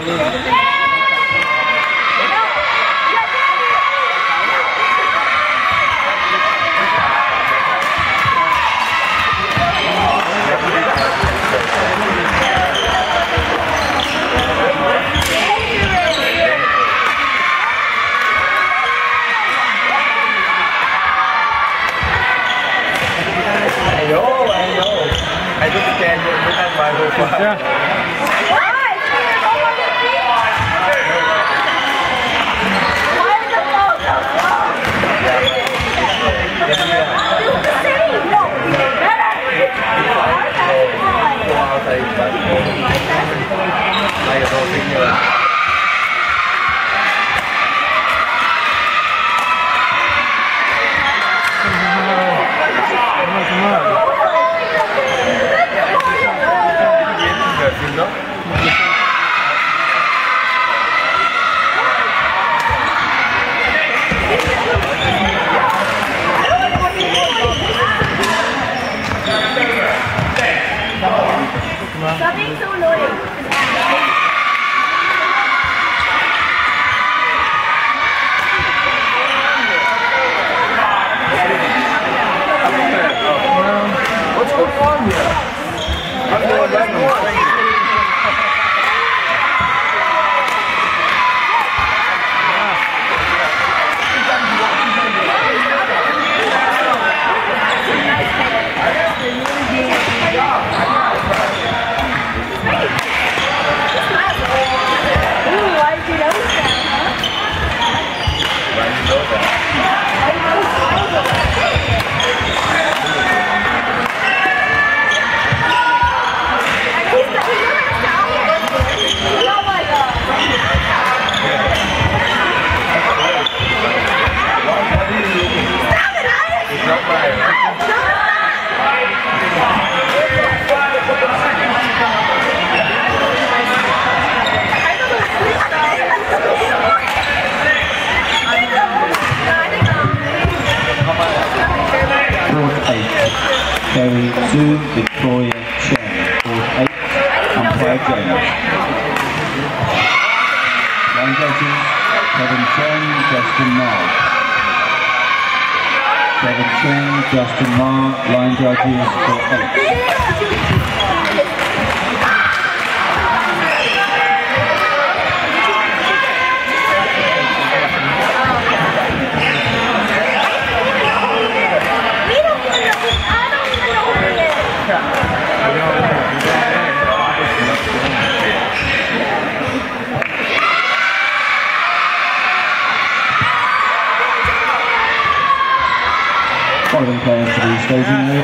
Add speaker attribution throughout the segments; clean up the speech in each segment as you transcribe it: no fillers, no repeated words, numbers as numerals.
Speaker 1: Victoria Chen, Court 8, umpire James. Line judges, Kevin Chen, Justin Mark. Kevin Chen, Justin Mark, line judges, Court 8. Following players to the staging area: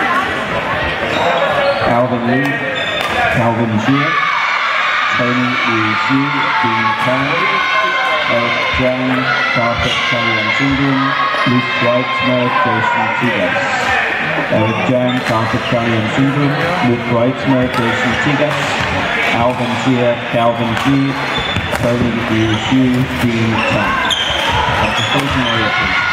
Speaker 1: Calvin Lee, Calvin Xie, Tony Yu Xu, Dean Kang, Eric Zhang, Carpet Chalian Syndrome, Luke Weitzmer, Jason Tigas. Eric Zhang, Carpet Chalian Syndrome, Luke Weitzmer, Jason Tigas, Alvin Xie, Calvin Xie, Tony Yu Xu, Dean Kang. At the staging area, please.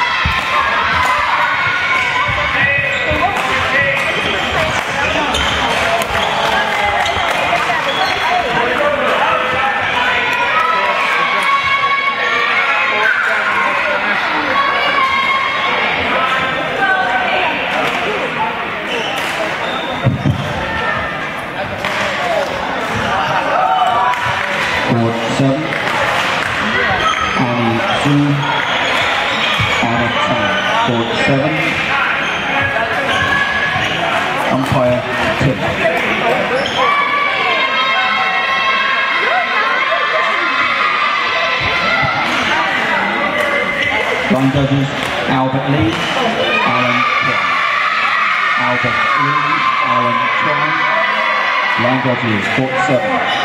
Speaker 1: Court 7, Annie Zhu, Anna Tan. Court 7, umpire Tim. Line judges, Albert Lee, Alan Kim. Albert Lee, Alan Kim. Line judges, Court 7.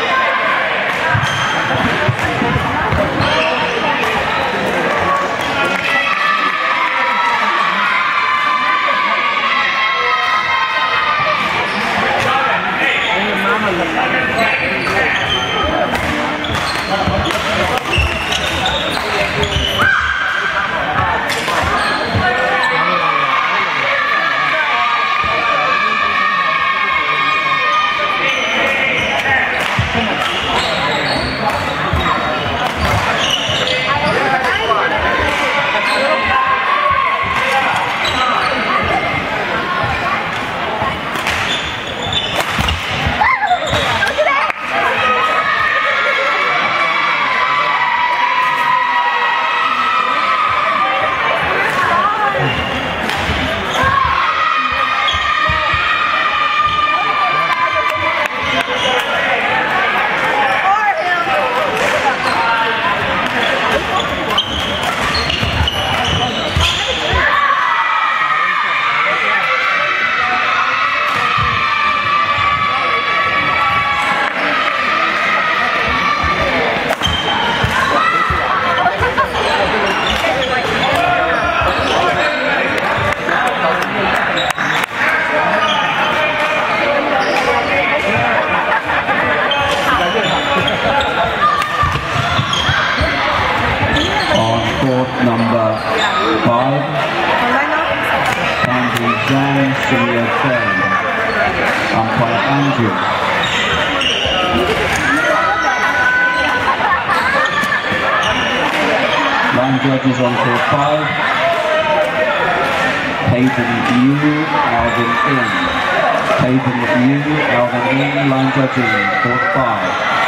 Speaker 1: third. Umpire Andrew. Line judges on court 5. Peyton Yu, Alvin In. Peyton Yu, Alvin In, line judging, court 5.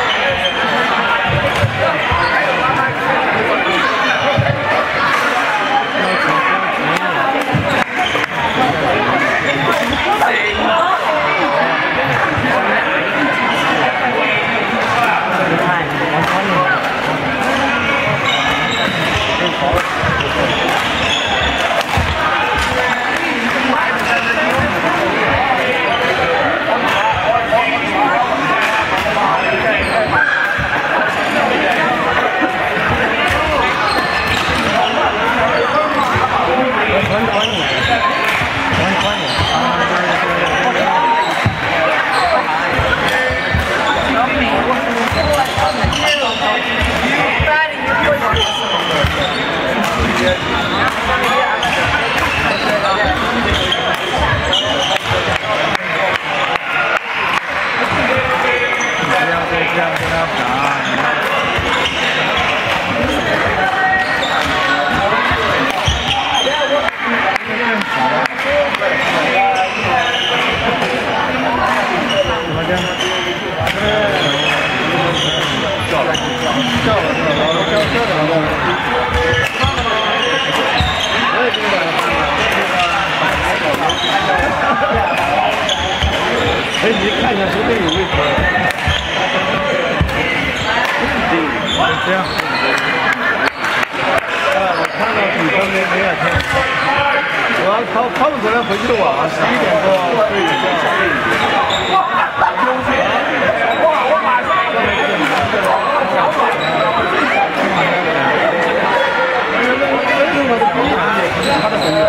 Speaker 2: 哎，你看一下这边有位置。这样。我看到比分没两天。他们昨天回去的晚，11点多睡一觉。他的朋友。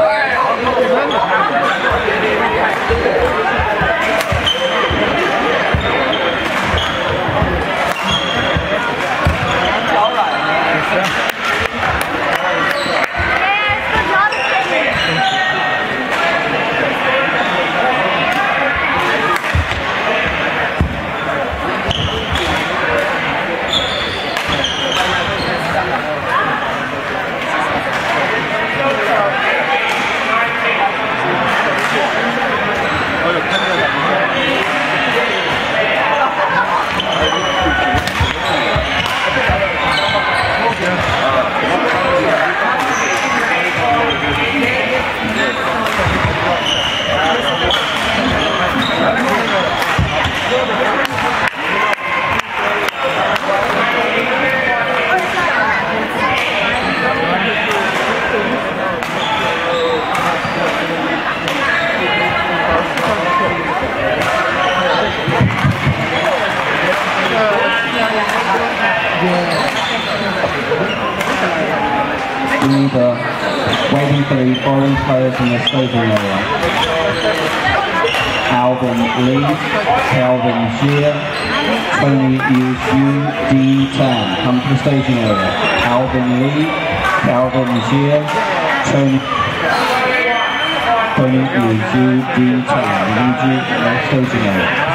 Speaker 1: Either waiting for the foreign players in the staging area. Alvin Lee, Calvin Jia, Tony Yu Dean Tan. Come to the staging area. Alvin Lee, Calvin Jia, Tony Yu Dean Tan. We need you in the staging area.